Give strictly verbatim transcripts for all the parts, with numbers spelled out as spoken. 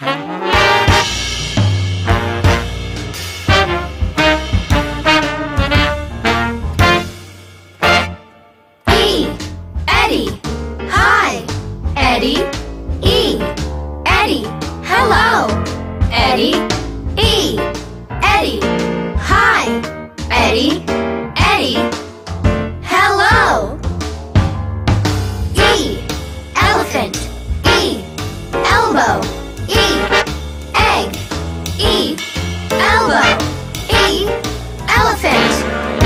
E. Eddie. Hi. Eddie. E. Eddie. Hello. Eddie. E. Eddie. Hi. Eddie. Eddie. Hello. E. Elephant. E. Elbow. E. Egg. E. Elbow. E. Elephant.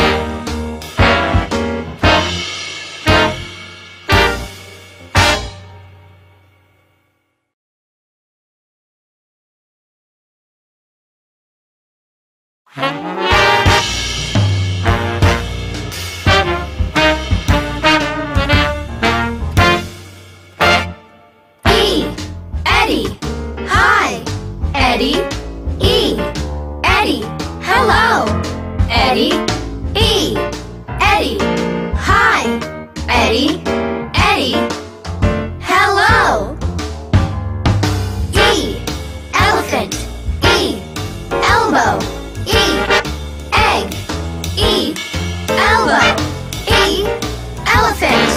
E. Eddie. Hi. Eddie. E. Eddie. Hello. Eddie. E. Eddie. Hi. Eddie. Eddie. Hello. E. Elephant. E. Elbow. E. Egg. E. Elbow. E. Elephant.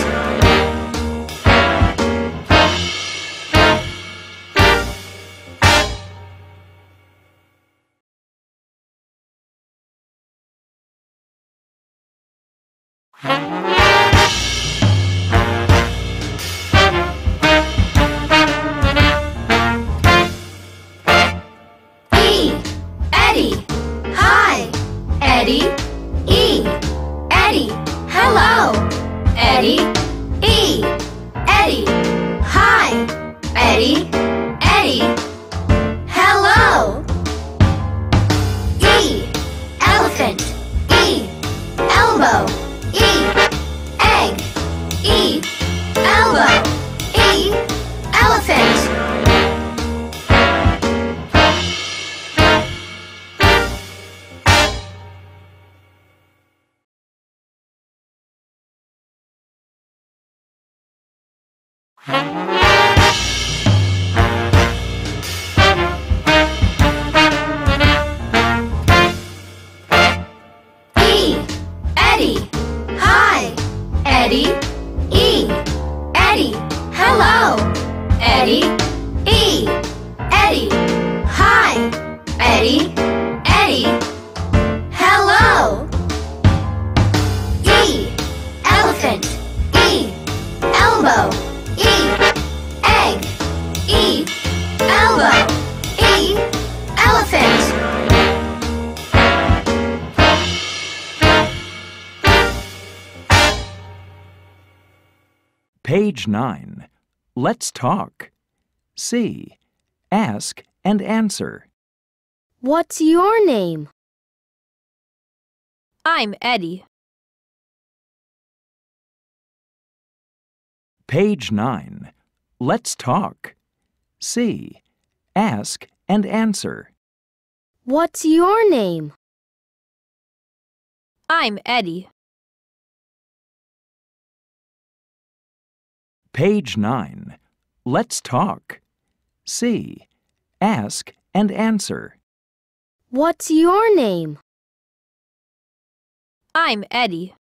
E. Eddie. Hi. Eddie. E. Eddie. Hello. Eddie. E. Eddie. Hi. Eddie. Eddie. Hello. E. Elephant. E. Elbow. E. Egg. E. Elbow. E. Elephant. E. Eddie. Hi. Eddie. E. Eddie. Hello. Eddie. E. Eddie. Hi. Eddie. Eddie. Hello. E. Elephant. E. Elbow. E. Egg. E. Elbow. E. Elephant. Page nine. Let's talk. C. Ask and answer. What's your name? I'm Eddie. Page nine. Let's talk. C. Ask and answer. What's your name? I'm Eddie. Page nine. Let's talk. C. Ask and answer. What's your name? I'm Eddie.